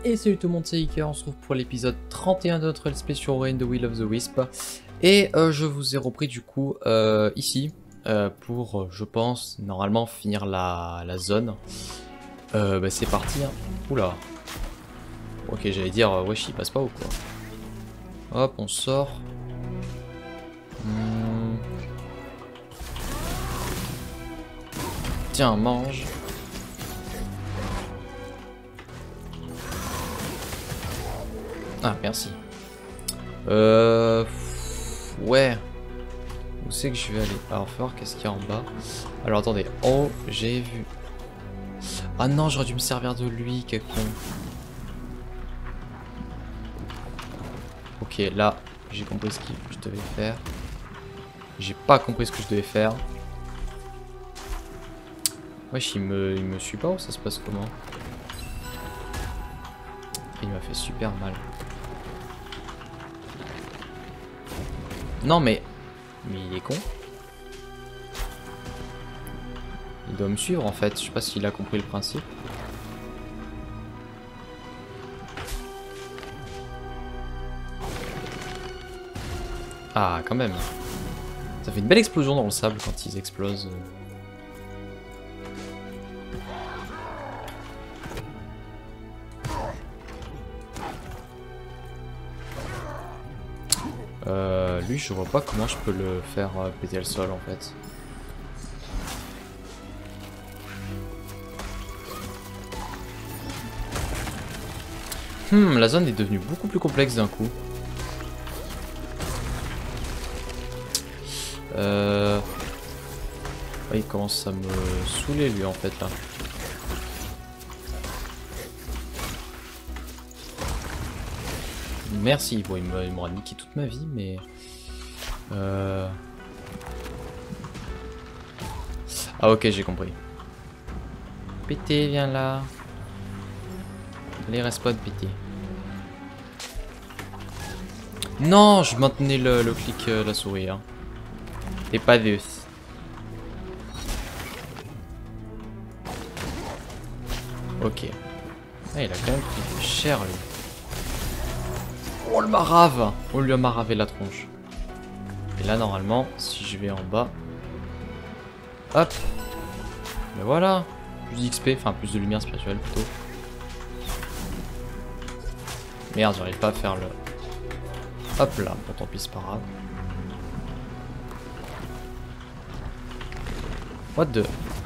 Et salut tout le monde, c'est Iker, on se retrouve pour l'épisode 31 de notre Let's Play sur Ori and the Will of the Wisp. Et je vous ai repris du coup ici pour, je pense, normalement finir la zone. Bah, c'est parti, hein. Oula. Ok, j'allais dire, wesh, il passe pas ou quoi? Hop, on sort. Tiens, mange. Ah, merci. Ouais. Où c'est que je vais aller? Alors, faut voir qu'est-ce qu'il y a en bas. Alors, attendez. Oh, j'ai vu. Ah non, j'aurais dû me servir de lui, quel con. Ok, là, j'ai compris ce que je devais faire. J'ai pas compris ce que je devais faire. Wesh, il me suit pas ou ça se passe comment? Il m'a fait super mal. Non mais il est con. Il doit me suivre en fait. Je sais pas s'il a compris le principe. Ah quand même. Ça fait une belle explosion dans le sable quand ils explosent. Lui je vois pas comment je peux le faire péter le sol en fait. La zone est devenue beaucoup plus complexe d'un coup. Ouais, il commence à me saouler lui en fait là. Merci, bon il m'aura niqué toute ma vie mais... Ah ok, j'ai compris. Pété, viens là. Allez, reste pas de péter. Non, je maintenais le clic la souris. Hein. Et pas de... Ok. Ah, il a quand même pris cher lui. Oh le marave! On lui a maravé la tronche. Et là normalement, si je vais en bas... Hop! Ben voilà! Plus d'XP, enfin plus de lumière spirituelle plutôt. Merde, j'arrive pas à faire le... Hop là, bon tant pis c'est pas grave. What the...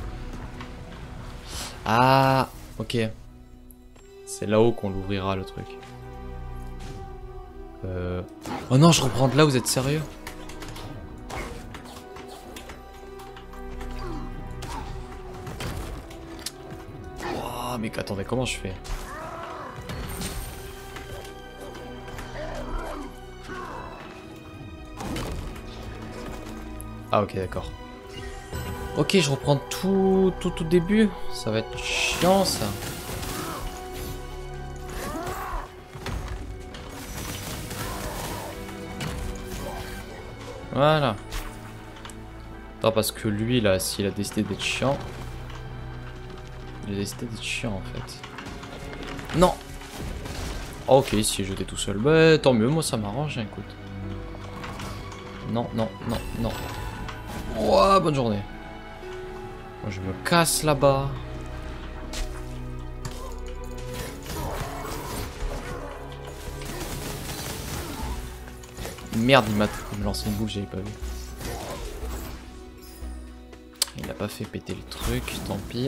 Ah! Ok. C'est là-haut qu'on l'ouvrira le truc. Oh non, je reprends de là, vous êtes sérieux? Oh, mais attendez, comment je fais? Ah ok, d'accord. Ok, je reprends tout début. Ça va être chiant ça. Voilà. Attends, parce que lui, là, s'il a décidé d'être chiant... Il a décidé d'être chiant, en fait. Non. Oh, ok, si est jeté tout seul. Bah, tant mieux, moi, ça m'arrange, hein, écoute. Non, non, non, non. Ouah, bonne journée. Moi, je me casse là-bas. Merde, il m'a lancé une boule, j'avais pas vu. Il a pas fait péter le truc, tant pis.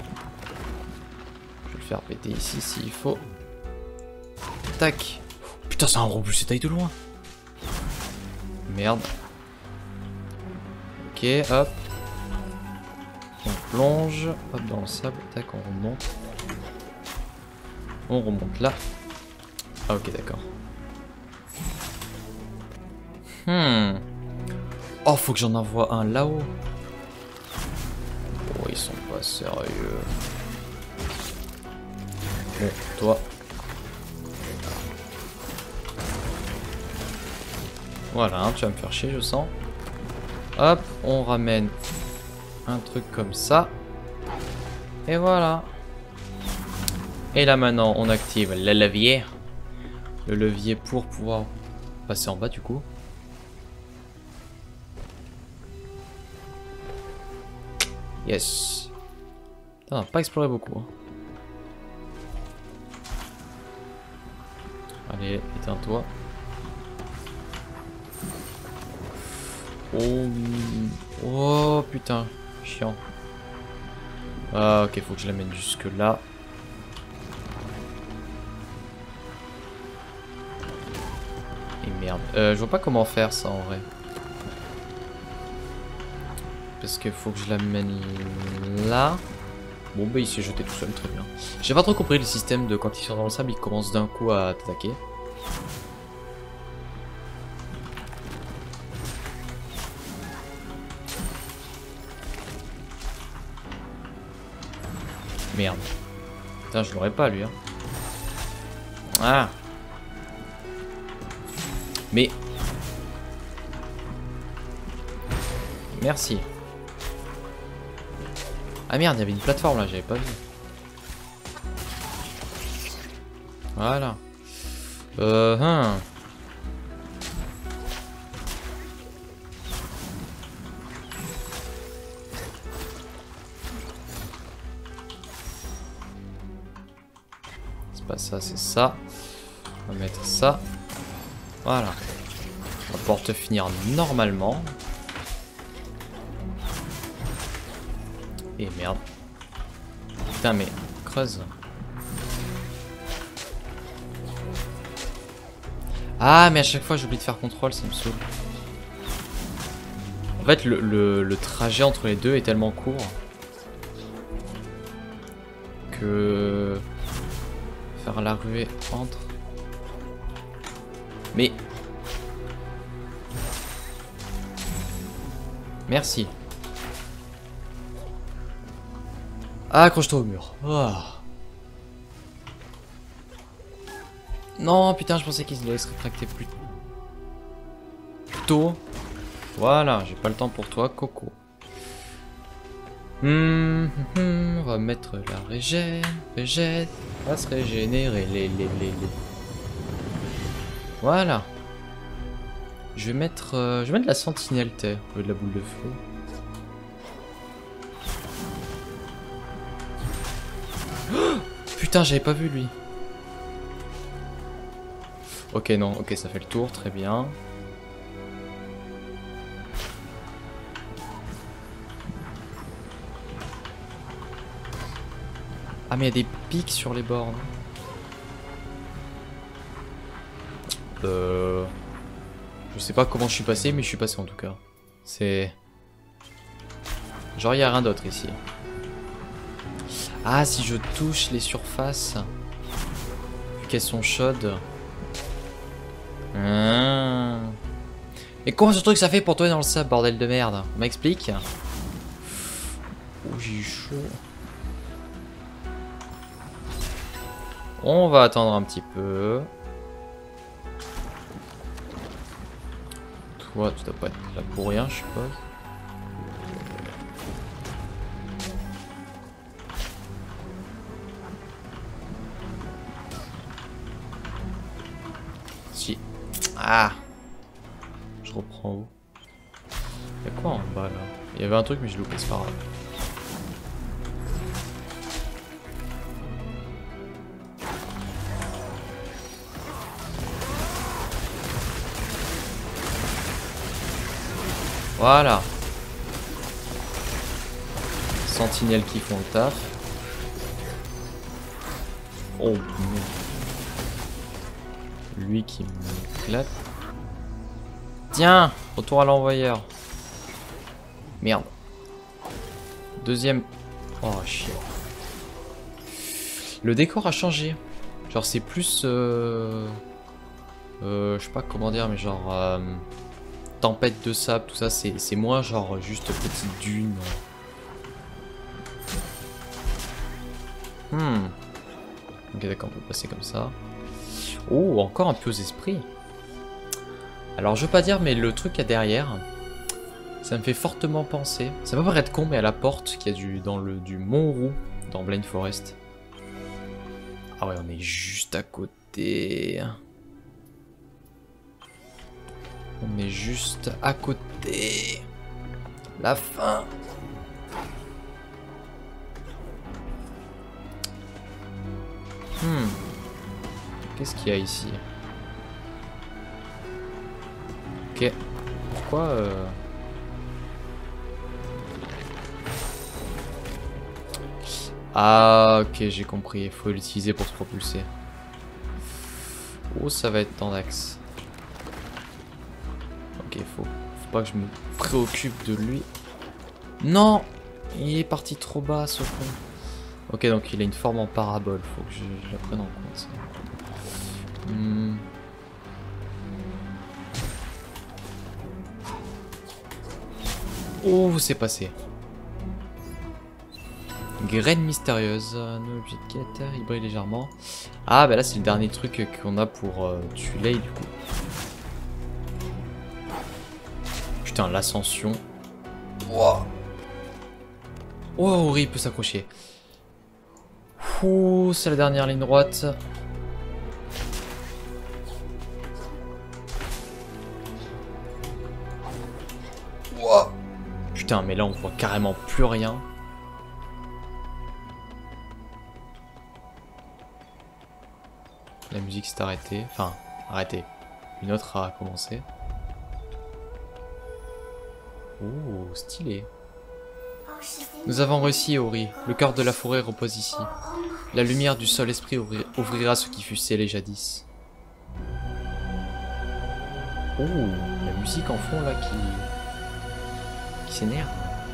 Je vais le faire péter ici s'il faut. Tac. Putain, c'est un gros bus, c'est taille de loin. Merde. Ok, hop. On plonge. Hop, dans le sable. Tac, on remonte. On remonte là. Ah, ok, d'accord. Oh, faut que j'en envoie un là-haut. Oh, ils sont pas sérieux. Bon, toi. Voilà, hein, tu vas me faire chier, je sens. Hop, on ramène un truc comme ça. Et voilà. Et là maintenant, on active le levier. Le levier pour pouvoir passer en bas du coup. Yes. On n'a pas exploré beaucoup. Hein. Allez, éteins-toi. Oh. Oh putain, chiant. Ah ok, faut que je l'amène jusque là. Et merde. Je vois pas comment faire ça en vrai. Parce qu'il faut que je l'amène là. Bon bah il s'est jeté tout seul, très bien. J'ai pas trop compris le système de quand ils sont dans le sable, ils commencent d'un coup à t'attaquer. Merde. Putain, je l'aurais pas lui. Hein. Ah. Mais. Merci. Ah merde, il y avait une plateforme là, j'avais pas vu. Voilà. C'est pas ça, c'est ça. On va mettre ça. Voilà. On va pouvoir te finir normalement. Et merde. Putain mais creuse. Ah mais à chaque fois j'oublie de faire contrôle, ça me saoule. En fait le trajet entre les deux est tellement court que faire la ruée entre. Mais merci. Ah, accroche-toi au mur. Oh. Non, putain, je pensais qu'ils allaient se rétracter plus tôt. Voilà, j'ai pas le temps pour toi, Coco. On va mettre la régène. Va se régénérer. Voilà. Je vais mettre la sentinelle terre au lieu de la boule de feu. Putain, j'avais pas vu lui. Ok, non, ok, ça fait le tour, très bien. Ah, mais il y a des pics sur les bords. Je sais pas comment je suis passé, mais je suis passé en tout cas. C'est... Genre, il n'y a rien d'autre ici. Ah, si je touche les surfaces, vu qu'elles sont chaudes. Ah. Mais comment ce truc ça fait pour toi dans le sable, bordel de merde? On m'explique. Oh, j'ai chaud. On va attendre un petit peu. Toi, tu dois pas être là pour rien, je suppose. Si. Ah. Je reprends où? Y'a quoi en bas là? Il y avait un truc mais je l'ai loupé, c'est pas grave. Voilà. Sentinelles qui font le taf. Oh merde. Lui qui m'éclate. Tiens, retour à l'envoyeur. Merde. Deuxième. Oh chier. Le décor a changé. Genre c'est plus... je sais pas comment dire, mais genre... tempête de sable, tout ça, c'est moins genre juste petite dune. Ok d'accord, on peut passer comme ça. Oh, encore un peu aux esprits. Alors je veux pas dire, mais le truc qu'il y a derrière, ça me fait fortement penser. Ça peut paraître con, mais à la porte qu'il y a du Mont Roux dans Blind Forest. Ah ouais, on est juste à côté. On est juste à côté. La fin. Qu'est-ce qu'il y a ici? Ok. Pourquoi Ah, ok, j'ai compris. Il faut l'utiliser pour se propulser. Oh, ça va être tendax. Ok, faut pas que je me préoccupe de lui. Non! Il est parti trop bas, ce con. Ok, donc il a une forme en parabole. Faut que je la prenne en compte, ça. Oh, c'est passé. Graine mystérieuse. Un objet de quête, il brille légèrement. Ah, bah là, c'est le dernier truc qu'on a pour tuer Lei, du coup. Putain, l'ascension. Wow. Oh, Ori il peut s'accrocher. Ouh, c'est la dernière ligne droite. Wow. Putain, mais là, on voit carrément plus rien. La musique s'est arrêtée. Enfin, arrêtée. Une autre a commencé. Oh, stylé. Nous avons réussi, Ori. Le cœur de la forêt repose ici. La lumière du sol esprit ouvrira ce qui fut scellé jadis. Oh, la musique en fond là qui s'énerve.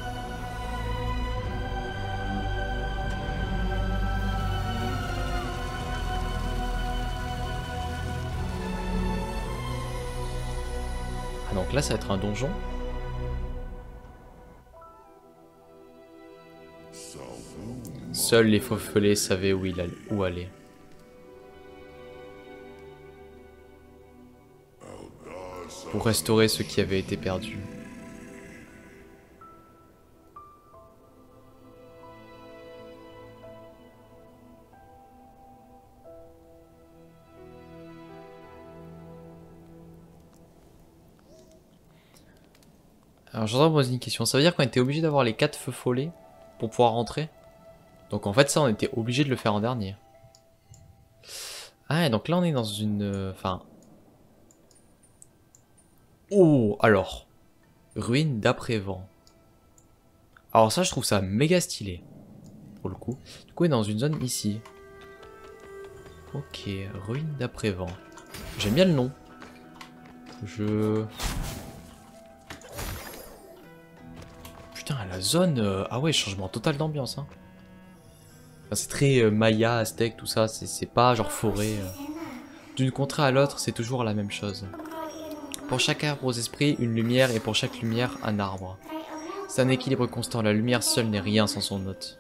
Ah donc là ça va être un donjon. Seuls les fauvelets savaient où aller. Pour restaurer ce qui avait été perdu. Alors j'entends me poser une question. Ça veut dire qu'on était obligé d'avoir les 4 feux follets pour pouvoir rentrer? Donc en fait ça on était obligé de le faire en dernier. Ah donc là on est dans une... Enfin... Oh alors. Ruine d'après-vent. Alors ça je trouve ça méga stylé. Pour le coup. Du coup on est dans une zone ici. Ok, ruine d'après-vent. J'aime bien le nom. Putain, la zone... Ah ouais, changement total d'ambiance. Hein. Enfin, c'est très Maya, Aztèque, tout ça. C'est pas genre forêt. D'une contrée à l'autre, c'est toujours la même chose. Pour chaque arbre aux esprits, une lumière, et pour chaque lumière, un arbre. C'est un équilibre constant. La lumière seule n'est rien sans son hôte.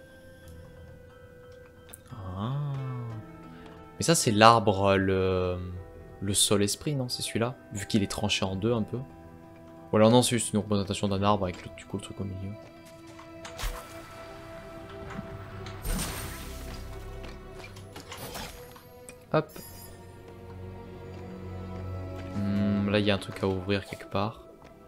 Ah. Mais ça, c'est l'arbre, le sol esprit, non? C'est celui-là? Vu qu'il est tranché en deux un peu. Ou alors non, c'est juste une représentation d'un arbre avec du coup le truc au milieu. Hop. Là, il y a un truc à ouvrir quelque part.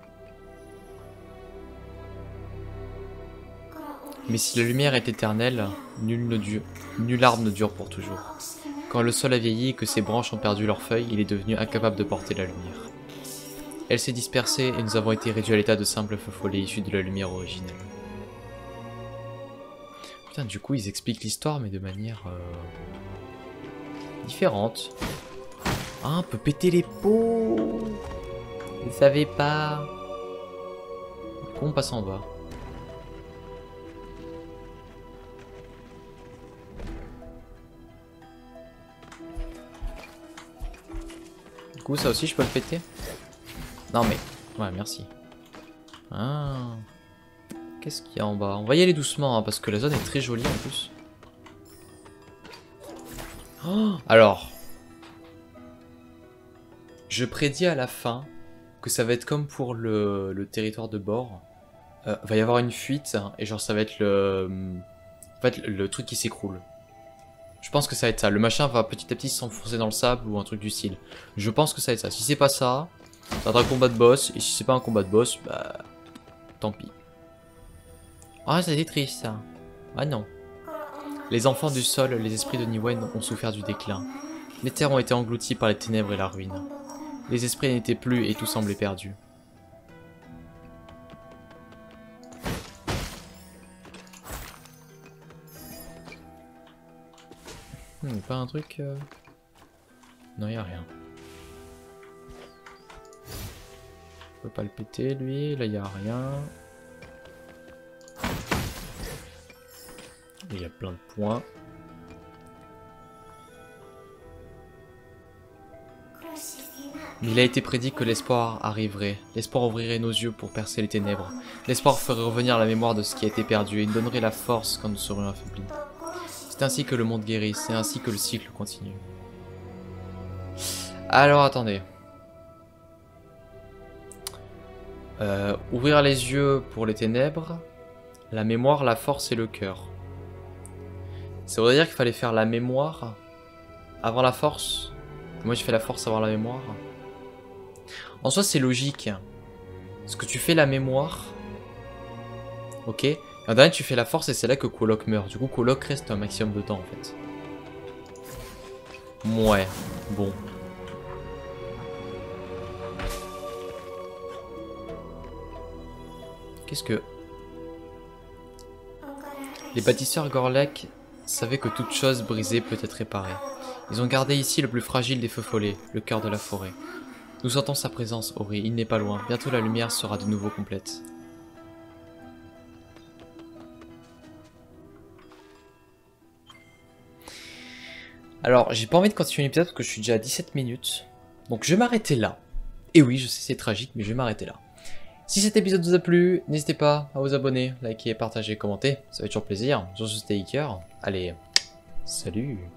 Mais si la lumière est éternelle, nul arbre ne dure pour toujours. Quand le sol a vieilli et que ses branches ont perdu leurs feuilles, il est devenu incapable de porter la lumière. Elle s'est dispersée et nous avons été réduits à l'état de simples feux follets issus de la lumière originelle. Putain, du coup, ils expliquent l'histoire, mais de manière différente. Ah, on peut péter les pots. Je savais pas. Du coup, on passe en bas. Du coup, ça aussi, je peux le péter? Non, mais... Ouais, merci. Ah... Qu'est-ce qu'il y a en bas? On va y aller doucement, hein, parce que la zone est très jolie en plus. Oh, alors... Je prédis à la fin que ça va être comme pour le territoire de bord. Va y avoir une fuite, hein, et genre ça va être le... En fait, le truc qui s'écroule. Je pense que ça va être ça. Le machin va petit à petit s'enfoncer dans le sable ou un truc du style. Je pense que ça va être ça. Si c'est pas ça, ça va être un combat de boss. Et si c'est pas un combat de boss, bah... tant pis. Ah, ça a été triste, ça. Ah non. Les enfants du sol, les esprits de Niwen ont souffert du déclin. Les terres ont été englouties par les ténèbres et la ruine. Les esprits n'étaient plus et tout semblait perdu. Pas un truc... Non, y a rien. On peut pas le péter, lui. Là, y a rien. Il y a plein de points. Mais il a été prédit que l'espoir arriverait. L'espoir ouvrirait nos yeux pour percer les ténèbres. L'espoir ferait revenir la mémoire de ce qui a été perdu et nous donnerait la force quand nous serions affaiblis. C'est ainsi que le monde guérit, c'est ainsi que le cycle continue. Alors attendez. Ouvrir les yeux pour les ténèbres, la mémoire, la force et le cœur. Ça voudrait dire qu'il fallait faire la mémoire avant la force. Moi j'ai fait la force avant la mémoire. En soi c'est logique. Parce que tu fais la mémoire. Ok. En dernier tu fais la force et c'est là que Kolok meurt. Du coup Kolok reste un maximum de temps en fait. Ouais. Bon. Qu'est-ce que... Les bâtisseurs Gorlek savaient que toute chose brisée peut être réparée. Ils ont gardé ici le plus fragile des feux follets, le cœur de la forêt. Nous sentons sa présence, Ori, il n'est pas loin. Bientôt la lumière sera de nouveau complète. Alors, j'ai pas envie de continuer l'épisode parce que je suis déjà à 17 minutes. Donc je vais m'arrêter là. Et oui, je sais c'est tragique, mais je vais m'arrêter là. Si cet épisode vous a plu, n'hésitez pas à vous abonner, liker, partager, commenter. Ça fait toujours plaisir. Sur ce, c'était Iker. Allez, salut!